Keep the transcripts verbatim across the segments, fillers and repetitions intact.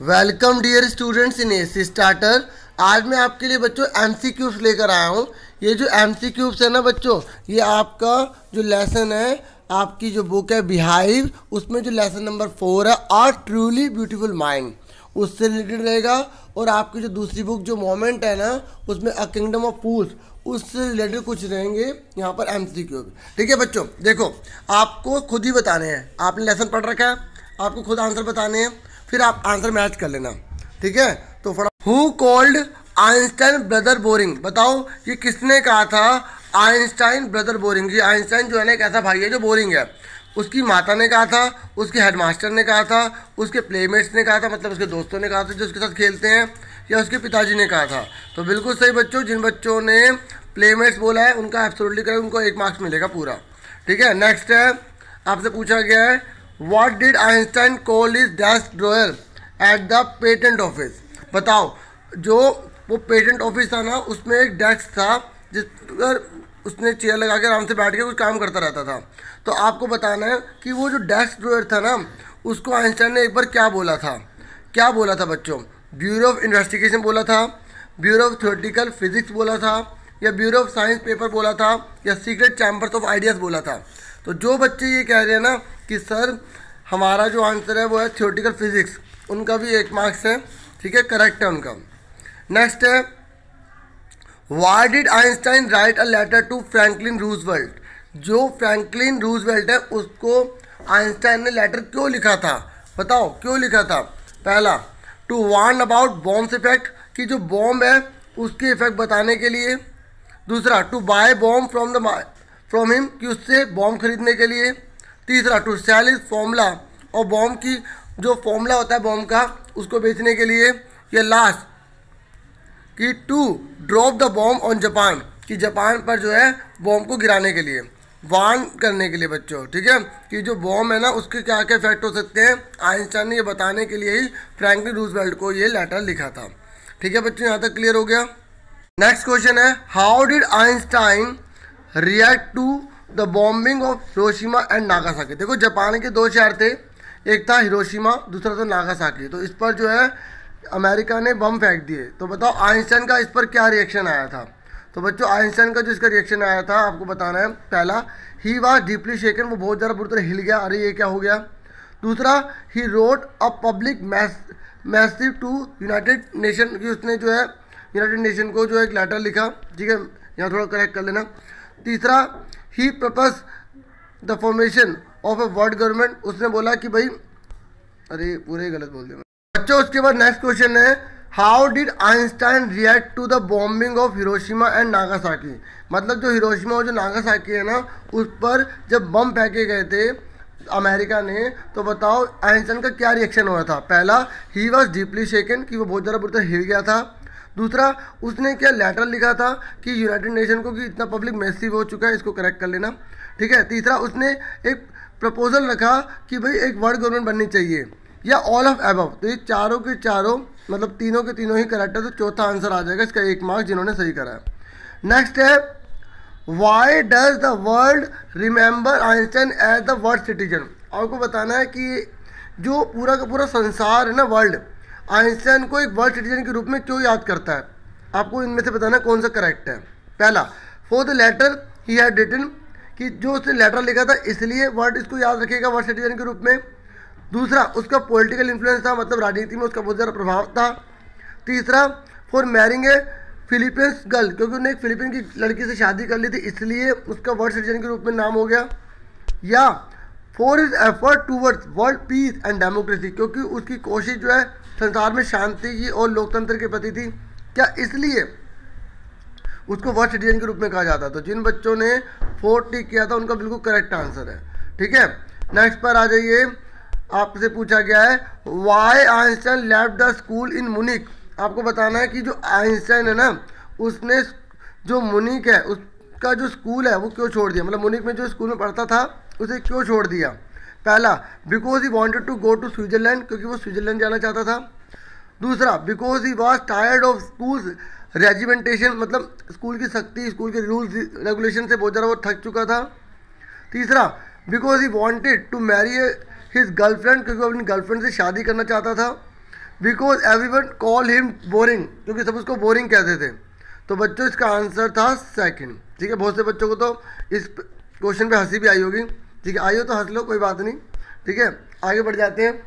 Welcome dear students in AC starter. आज मैं आपके लिए बच्चों एमसी क्यूब्स लेकर आया हूँ। ये जो एमसी क्यूब्स है ना बच्चों, ये आपका जो लेसन है, आपकी जो बुक है बिहाइव, उसमें जो लेसन नंबर फोर है आर ट्रूली ब्यूटीफुल माइंड, उससे रिलेटेड रहेगा। और आपकी जो दूसरी बुक जो मोमेंट है ना, उसमें अ किंगडम ऑफ फूल्स, उससे रिलेटेड कुछ रहेंगे यहाँ पर एमसी क्यूब। ठीक है बच्चों, देखो आपको खुद ही बताने हैं। आपने लेसन पढ़ रखा है, आपको खुद आंसर बताने हैं, फिर आप आंसर मैच कर लेना। ठीक है, तो फटा who called Einstein brother boring, बताओ ये किसने कहा था आइंस्टाइन ब्रदर बोरिंग। ये आइंस्टाइन जो है ना एक ऐसा भाई है जो बोरिंग है। उसकी माता ने कहा था, उसके हेडमास्टर ने कहा था, उसके प्लेमेट्स ने कहा था, मतलब उसके दोस्तों ने कहा था जो उसके साथ खेलते हैं, या उसके पिताजी ने कहा था। तो बिल्कुल सही बच्चों, जिन बच्चों ने प्लेमेट्स बोला है उनका एब्सोल्युटली करेक्ट, उनको एक मार्क्स मिलेगा पूरा। ठीक है, नेक्स्ट है, आपसे पूछा गया है what did Einstein call his desk drawer at the patent office. बताओ, जो वो पेटेंट ऑफिस था ना, उसमें एक डेस्क था जिस पर उसने चेयर लगा के आराम से बैठ के कुछ काम करता रहता था। तो आपको बताना है कि वो जो डेस्क ड्रॉयर था ना, उसको आइंस्टाइन ने एक बार क्या बोला था। क्या बोला था बच्चों? ब्यूरो ऑफ इन्वेस्टिगेशन बोला था, ब्यूरो ऑफ थ्योरेटिकल फिजिक्स बोला था, या ब्यूरो ऑफ साइंस पेपर बोला था, या सीक्रेट चैम्बर्स ऑफ आइडियाज़ बोला था। तो जो बच्चे ये कह रहे हैं ना कि सर हमारा जो आंसर है वो है थ्योरेटिकल फिजिक्स, उनका भी एक मार्क्स है। ठीक है, करेक्ट है उनका। नेक्स्ट है why did Einstein write a letter to Franklin Roosevelt. जो फ्रैंकलिन रूजवेल्ट है उसको आइंस्टाइन ने लेटर क्यों लिखा था? बताओ क्यों लिखा था? पहला, to warn about bombs effect, कि जो बॉम्ब है उसके इफेक्ट बताने के लिए। दूसरा, to buy bomb from the from him, कि उससे बॉम्ब खरीदने के लिए। तीसरा, टू सेल इज फॉर्मूला, और बॉम्ब की जो फॉर्मूला होता है बॉम्ब का, उसको बेचने के लिए। या लास्ट कि to drop the bomb on Japan, कि जापान पर जो है बॉम्ब को गिराने के लिए, वार्न करने के लिए बच्चों। ठीक है, कि जो बॉम्ब है ना उसके क्या क्या इफेक्ट हो सकते हैं, आइंस्टाइन ने ये बताने के लिए ही फ्रैंकलिन रूजवेल्ट को ये लेटर लिखा था। ठीक है बच्चों, यहाँ तक क्लियर हो गया। नेक्स्ट क्वेश्चन है how did Einstein react to the bombing of Hiroshima and Nagasaki. देखो जापान के दो शहर थे, एक था हिरोशिमा, दूसरा था नागासाकी। तो इस पर जो है अमेरिका ने बम फेंक दिए। तो बताओ आइंस्टाइन का इस पर क्या रिएक्शन आया था। तो बच्चों आइंस्टाइन का जो इसका रिएक्शन आया था आपको बताना है। पहला, ही वाज डीपली शेकन, वो बहुत ज़्यादा बुरी तरह हिल गया, अरे ये क्या हो गया। दूसरा, he wrote a public message to United Nation, की उसने जो है यूनाइटेड नेशन को जो एक लेटर लिखा। ठीक है, यहाँ थोड़ा करेक्ट कर लेना। तीसरा, he propose the formation of a world government, उसने बोला कि भाई, अरे पूरे ही गलत बोल दिया बच्चों। उसके बाद नेक्स्ट क्वेश्चन है how did Einstein react to the bombing of Hiroshima and Nagasaki. मतलब जो हिरोशिमा और जो नागासाकी है ना, उस पर जब बम फेंके गए थे अमेरिका ने, तो बताओ आइंस्टाइन का क्या रिएक्शन हुआ था। पहला, ही वॉज डीपली शेकन, कि वो बहुत ज़्यादा बुरी तरह हिल गया था। दूसरा, उसने क्या लेटर लिखा था कि यूनाइटेड नेशन को कि इतना पब्लिक मैसिव हो चुका है, इसको करेक्ट कर लेना। ठीक है, तीसरा, उसने एक प्रपोजल रखा कि भाई एक वर्ल्ड गवर्नमेंट बननी चाहिए, या ऑल ऑफ अबव। तो ये चारों के चारों, मतलब तीनों के तीनों ही करेक्ट है। तो चौथा आंसर आ जाएगा इसका एक मार्क्स, जिन्होंने सही करा है। नेक्स्ट है why does the world remember Einstein as the world citizen. आपको बताना है कि जो पूरा का पूरा संसार है ना, वर्ल्ड, आइंस्टाइन को एक वर्ल्ड सिटीजन के रूप में क्यों याद करता है। आपको इनमें से बताना कौन सा करेक्ट है। पहला, for the letter he had written, कि जो उसने लेटर लिखा था इसलिए वर्ल्ड इसको याद रखेगा वर्ल्ड सिटीजन के रूप में। दूसरा, उसका पॉलिटिकल इन्फ्लुएंस था, मतलब राजनीति में उसका बहुत ज़्यादा प्रभाव था। तीसरा, for marrying a Philippines girl, क्योंकि उन्हें एक फिलीपीन की लड़की से शादी कर ली थी, इसलिए उसका वर्ल्ड सिटीजन के रूप में नाम हो गया। या for his effort towards world peace and democracy, क्योंकि उसकी कोशिश जो है संसार में शांति की और लोकतंत्र के प्रति थी, क्या इसलिए उसको वर्ल्ड सिटीजन के रूप में कहा जाता। तो जिन बच्चों ने फोर टिक किया था उनका बिल्कुल करेक्ट आंसर है। ठीक है, नेक्स्ट पर आ जाइए। आपसे पूछा गया है why Einstein left the school in Munich. आपको बताना है कि जो आइंस्टाइन है ना, उसने जो मुनिक है उसका जो स्कूल है वो क्यों छोड़ दिया, मतलब मुनिक में जो स्कूल में पढ़ता था उसे क्यों छोड़ दिया। पहला, because he wanted to go to Switzerland, क्योंकि वो स्विट्जरलैंड जाना चाहता था। दूसरा, because he was tired of school regimentation, मतलब स्कूल की सख्ती, स्कूल के रूल्स रेगुलेशन से बहुत ज़्यादा वो थक चुका था। तीसरा, because he wanted to marry his girlfriend, क्योंकि वो अपनी गर्लफ्रेंड से शादी करना चाहता था। Because everyone call him boring, क्योंकि सब उसको बोरिंग कहते थे। तो बच्चों इसका आंसर था सेकंड। ठीक है, बहुत से बच्चों को तो इस क्वेश्चन पे हंसी भी आई होगी। ठीक है, आई हो तो हंस लो, कोई बात नहीं। ठीक है, आगे बढ़ जाते हैं।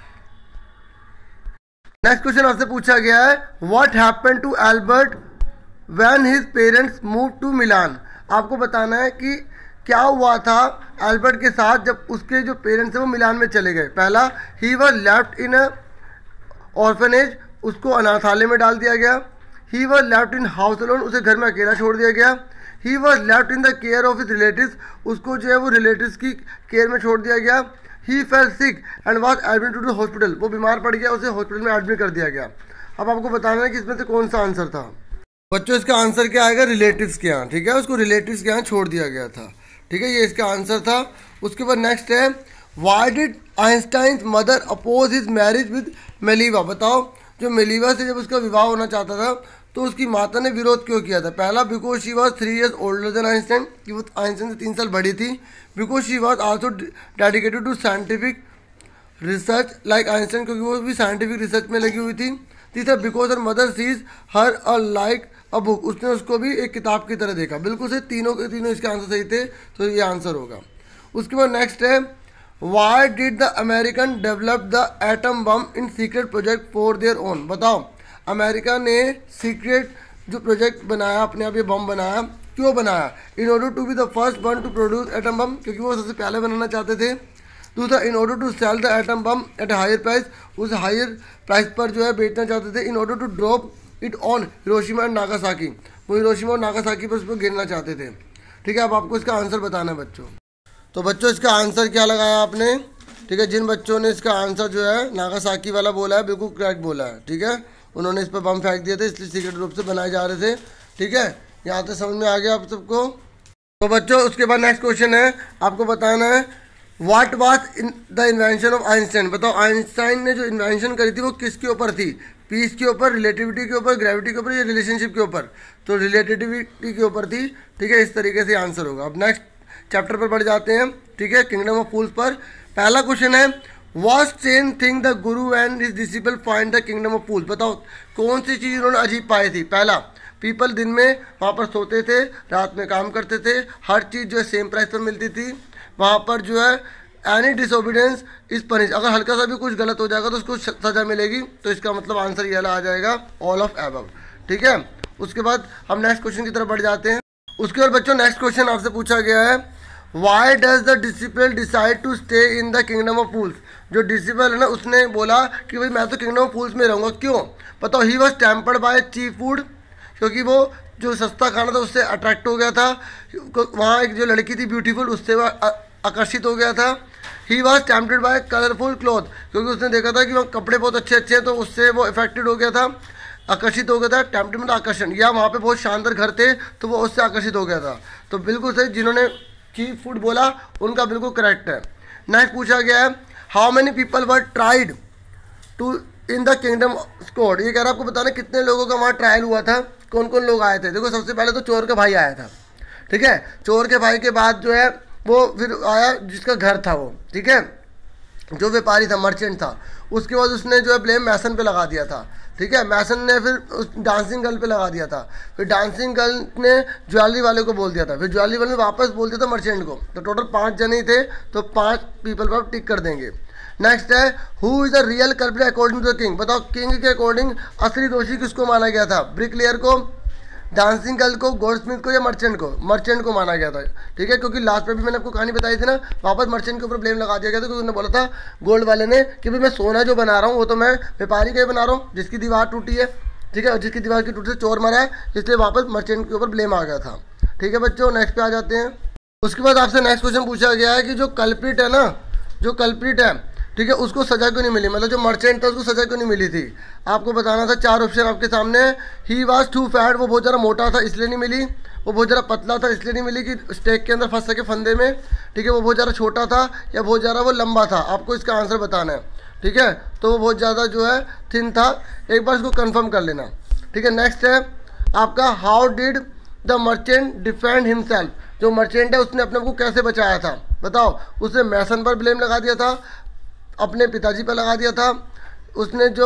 नेक्स्ट क्वेश्चन आपसे पूछा गया है, what happened to Albert when his parents move to Milan. आपको बताना है कि क्या हुआ था एल्बर्ट के साथ जब उसके जो पेरेंट्स हैं वो मिलान में चले गए। पहला, he was left in a orphanage, उसको अनाथालय में डाल दिया गया। He was left in house alone, उसे घर में अकेला छोड़ दिया गया। He was left in the care of his relatives, उसको जो है वो रिलेटिव्स की केयर में छोड़ दिया गया। He fell sick and was admitted to hospital, वो बीमार पड़ गया, उसे हॉस्पिटल में एडमिट कर दिया गया। अब आपको बताना है कि इसमें से कौन सा आंसर था। बच्चों इसका आंसर क्या आएगा, रिलेटिव्स के यहाँ। ठीक है, उसको रिलेटिव्स के यहाँ छोड़ दिया गया था। ठीक है, ये इसका आंसर था। उसके बाद नेक्स्ट है, why did Einstein mother oppose his marriage with Mileva. बताओ, जो मेलिवा से जब उसका विवाह होना चाहता था तो उसकी माता ने विरोध क्यों किया था। पहला, because she was three years older than Einstein, कि वो आइंस्टाइन से तीन साल बड़ी थी। Because she was also dedicated to scientific research like Einstein, क्योंकि वो भी साइंटिफिक रिसर्च में लगी हुई थी। तीसरा, because her mother sees her a like a book, उसने उसको भी एक किताब की तरह देखा। बिल्कुल से तीनों के तीनों इसके आंसर सही थे, तो ये आंसर होगा। उसके बाद नेक्स्ट है, why did the American develop the atom bomb in secret project for their own. बताओ, अमेरिका ने सीक्रेट जो प्रोजेक्ट बनाया, अपने आप ये बम बनाया, क्यों बनाया। In order to be the first one to produce atom bomb, क्योंकि वो सबसे पहले बनाना चाहते थे। दूसरा, in order to sell the atom bomb at higher price, उस हायर प्राइस पर जो है बेचना चाहते थे। इन order to drop it on Hiroshima and Nagasaki, वो हिरोशिमा और नागासाकी पर उस पर गिरना चाहते थे। ठीक है, अब आपको इसका आंसर बताना है बच्चों। तो बच्चों इसका आंसर क्या लगाया आपने। ठीक है, जिन बच्चों ने इसका आंसर जो है नागासाकी वाला बोला है, बिल्कुल करेक्ट बोला है। ठीक है, उन्होंने इस पर बम फेंक दिए थे, इसलिए सीक्रेट रूप से बनाए जा रहे थे। ठीक है, यहाँ तक समझ में आ गया आप सबको। तो बच्चों उसके बाद नेक्स्ट क्वेश्चन है, आपको बताना है, what was in the invention of Einstein. बताओ, आइंस्टाइन ने जो इन्वेंशन करी थी वो किसके ऊपर थी। पीस के ऊपर, रिलेटिविटी के ऊपर, ग्रेविटी के ऊपर, या रिलेशनशिप के ऊपर। तो रिलेटिविटी के ऊपर थी। ठीक है, इस तरीके से आंसर होगा। अब नेक्स्ट चैप्टर पर बढ़ जाते हैं। ठीक है, किंगडम ऑफ फूल्स पर पहला क्वेश्चन है, what strange thing the guru and his disciple find the kingdom of fools. बताओ, कौन सी चीज़ उन्होंने अजीब पाई थी। पहला, पीपल दिन में वहाँ पर सोते थे, रात में काम करते थे, हर चीज़ जो है सेम प्राइस पर मिलती थी। वहाँ पर जो है एनी डिसोबीडियंस इज पनिश, अगर हल्का सा भी कुछ गलत हो जाएगा तो उसको सजा मिलेगी। तो इसका मतलब आंसर ये आ जाएगा, ऑल ऑफ एबव। ठीक है, उसके बाद हम नेक्स्ट क्वेश्चन की तरफ बढ़ जाते हैं। उसके बाद बच्चों नेक्स्ट क्वेश्चन आपसे पूछा गया है, why does the disciple decide to stay in the kingdom of fools. जो डिसिपल है ना, उसने बोला कि भाई मैं तो किंगडम ऑफ फूल्स में रहूँगा। क्यों, बताओ। He was tempered by cheap food, क्योंकि वो जो सस्ता खाना था उससे अट्रैक्ट हो गया था। वहाँ एक जो लड़की थी ब्यूटीफुल, उससे वह आकर्षित हो गया था। He was tempted by colourful cloth, क्योंकि उसने देखा था कि वहाँ कपड़े बहुत अच्छे अच्छे हैं, तो उससे वो अफेक्टेड हो गया था, आकर्षित हो गया था। टेम्प्टेड मतलब आकर्षण, या वहाँ पे बहुत शानदार घर थे तो वो उससे आकर्षित हो गया था। तो बिल्कुल सही, जिन्होंने चीप फूड बोला उनका बिल्कुल करेक्ट है। नेक्स्ट पूछा गया है, how many people were tried to in the kingdom squad. ये कह रहा है आपको बताना कितने लोगों का वहाँ ट्रायल हुआ था, कौन कौन लोग आए थे। देखो, सबसे पहले तो चोर का भाई आया था। ठीक है, चोर के भाई के बाद जो है वो फिर आया जिसका घर था वो। ठीक है, जो व्यापारी था, मर्चेंट था। उसके बाद उसने जो है ब्लेम मैसन पे लगा दिया था। ठीक है, मैसन ने फिर उस डांसिंग गर्ल पे लगा दिया था। फिर डांसिंग गर्ल ने ज्वेलरी वाले को बोल दिया था। फिर ज्वेलरी वाले ने वापस बोल दिया था मर्चेंट को। तो टोटल पाँच जने थे, तो पाँच पीपल पर टिक कर देंगे। नेक्स्ट है, who is the real culprit according to the king. बताओ, किंग के अकॉर्डिंग असली दोषी किसको माना गया था। ब्रिकलेयर को, डांसिंग गर्ल को, गोल्डस्मिथ को, या मर्चेंट को। मर्चेंट को माना गया था। ठीक है, क्योंकि लास्ट में भी मैंने आपको कहानी बताई थी ना, वापस मर्चेंट के ऊपर ब्लेम लगा दिया गया था, क्योंकि उन्होंने बोला था गोल्ड वाले ने कि भाई मैं सोना जो बना रहा हूँ वो तो मैं व्यापारी का ही बना रहा हूँ, जिसकी दीवार टूटी है। ठीक है, और जिसकी दीवार की टूटी से चोर मरा है, इसलिए वापस मर्चेंट के ऊपर ब्लेम आ गया था। ठीक है बच्चों, नेक्स्ट पे आ जाते हैं। उसके बाद आपसे नेक्स्ट क्वेश्चन पूछा गया है कि जो कल्प्रिट है ना, जो कल्प्रिट है, ठीक है, उसको सजा क्यों नहीं मिली। मतलब जो मर्चेंट था उसको सजा क्यों नहीं मिली थी। आपको बताना था, चार ऑप्शन आपके सामने। ही वाज टू फैट, वो बहुत ज़्यादा मोटा था इसलिए नहीं मिली। वो बहुत ज़्यादा पतला था इसलिए नहीं मिली कि स्टेक के अंदर फंस सके फंदे में। ठीक है, वो बहुत ज़्यादा छोटा था या बहुत ज़्यादा वो लंबा था, आपको इसका आंसर बताना है। ठीक है, तो वो बहुत ज़्यादा जो है थिन था। एक बार इसको कन्फर्म कर लेना। ठीक है, नेक्स्ट है आपका, how did the merchant defend himself. जो मर्चेंट है उसने अपने को कैसे बचाया था। बताओ, उसने मैसन पर ब्लेम लगा दिया था, अपने पिताजी पर लगा दिया था, उसने जो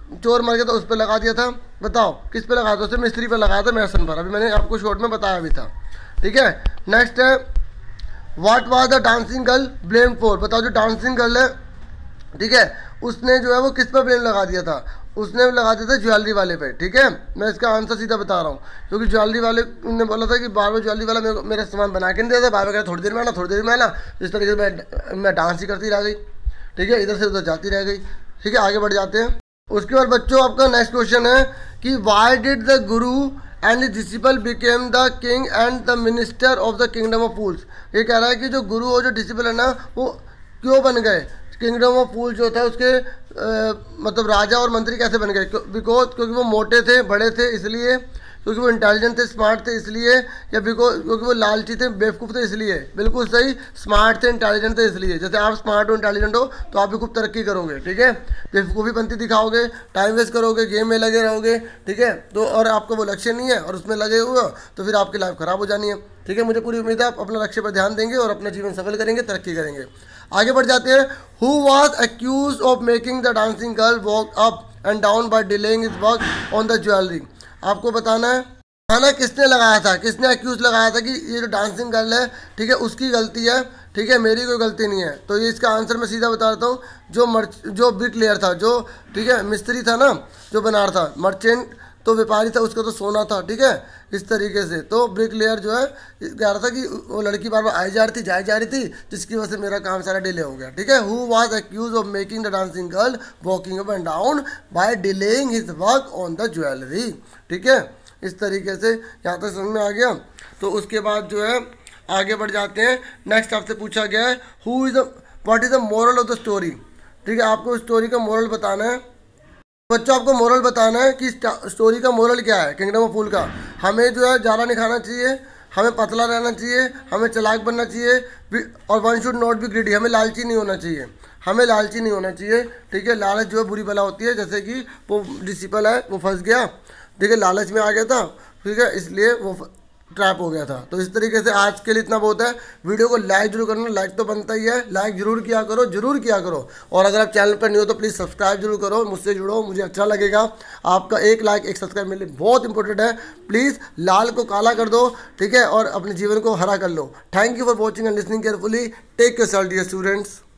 चोर मर गया तो उस पर लगा दिया था, बताओ किस पे लगाया था? उसे मिस्त्री पे लगाया था, मेसन पर। अभी मैंने आपको शॉर्ट में बताया भी था, ठीक है। नेक्स्ट है what was the dancing girl blame for, बताओ जो डांसिंग गर्ल है, ठीक है, उसने जो है वो किस पर ब्लेम लगा दिया था? उसने लगा दिया था ज्वेलरी वाले पे, ठीक है। मैं इसका आंसर सीधा बता रहा हूँ, क्योंकि ज्वेलरी वाले ने बोला था कि बार बार ज्वेलरी वाला मेरे मेरा सामान बना के नहीं देता, बार बार कह थोड़ी देर में आना थोड़ी देर में आना, इस तरीके से मैं मैं डांस ही करती रह गई, ठीक है, इधर से उधर जाती रह गई, ठीक है। आगे बढ़ जाते हैं। उसके बाद बच्चों आपका नेक्स्ट क्वेश्चन है कि why did the guru and disciple became the king and the minister of the kingdom of fools. ये कह रहा है कि जो गुरु और जो डिसिपल है ना वो क्यों बन गए किंगडम ऑफ फूल जो था उसके आ, मतलब राजा और मंत्री कैसे बन गए? बिकॉज क्योंकि वो मोटे थे, बड़े थे इसलिए, क्योंकि वो इंटेलिजेंट थे, स्मार्ट थे इसलिए, या बिकॉज क्योंकि वो लालची थे, बेवकूफ़ थे इसलिए? बिल्कुल सही, स्मार्ट थे, इंटेलिजेंट थे इसलिए। जैसे आप स्मार्ट हो, इंटेलिजेंट हो तो आप भी खूब तरक्की करोगे, ठीक है। बेवकूफ़ी बनती दिखाओगे, टाइम वेस्ट करोगे, गेम में लगे रहोगे, ठीक है, तो और आपका वो लक्ष्य नहीं है और उसमें लगे हुए हो तो फिर आपकी लाइफ ख़राब हो जानी है, ठीक है। मुझे पूरी उम्मीद है आप अपना लक्ष्य पर ध्यान देंगे और अपना जीवन सफल करेंगे, तरक्की करेंगे। आगे बढ़ जाते हैं। Who was accuse of making the dancing girl walk up and down by delaying his work on the jewellery. आपको बताना है खाना किसने लगाया था, किसने एक्यूज लगाया था कि ये जो डांसिंग गर्ल है, ठीक है, उसकी गलती है, ठीक है, मेरी कोई गलती नहीं है। तो ये इसका आंसर मैं सीधा बता देता हूँ, जो मर्च जो ब्रिक लेयर था, जो ठीक है मिस्त्री था ना, जो बना रहा था, मर्चेंट तो व्यापारी था, उसका तो सोना था, ठीक है, इस तरीके से। तो ब्रिक लेयर जो है कह रहा था कि वो लड़की बार बार आई जा रही थी, जाई जा रही थी, जिसकी वजह से मेरा काम सारा डिले हो गया, ठीक है। Who was accuse of making the dancing girl walking up and down by delaying his work on the jewellery, ठीक है। इस तरीके से यहाँ तक समझ में आ गया। तो उसके बाद जो है आगे बढ़ जाते हैं। नेक्स्ट आपसे पूछा गया है who is the what is the moral of the story, ठीक है। आपको स्टोरी का मोरल बताना है बच्चों, आपको मोरल बताना है कि स्टोरी का मोरल क्या है किंगडम ऑफ फूल का। हमें जो है ज़्यादा नहीं खाना चाहिए, हमें पतला रहना चाहिए, हमें चालाक बनना चाहिए, और one should not be greedy, हमें लालची नहीं होना चाहिए, हमें लालची नहीं होना चाहिए, ठीक है। लालच जो है बुरी बला होती है, जैसे कि वो डिसिपल है वो फंस गया, ठीक है, लालच में आ गया था, ठीक है, इसलिए वो ट्रैप हो गया था। तो इस तरीके से आज के लिए इतना बहुत है। वीडियो को लाइक जरूर करना, लाइक तो बनता ही है, लाइक जरूर किया करो, जरूर किया करो। और अगर आप चैनल पर नहीं हो तो प्लीज़ सब्सक्राइब जरूर करो, मुझसे जुड़ो, मुझे अच्छा लगेगा। आपका एक लाइक एक सब्सक्राइब मेरे लिए बहुत इंपॉर्टेंट है। प्लीज़ लाल को काला कर दो, ठीक है, और अपने जीवन को हरा कर लो। Thank you for watching and listening carefully. Take care dear students.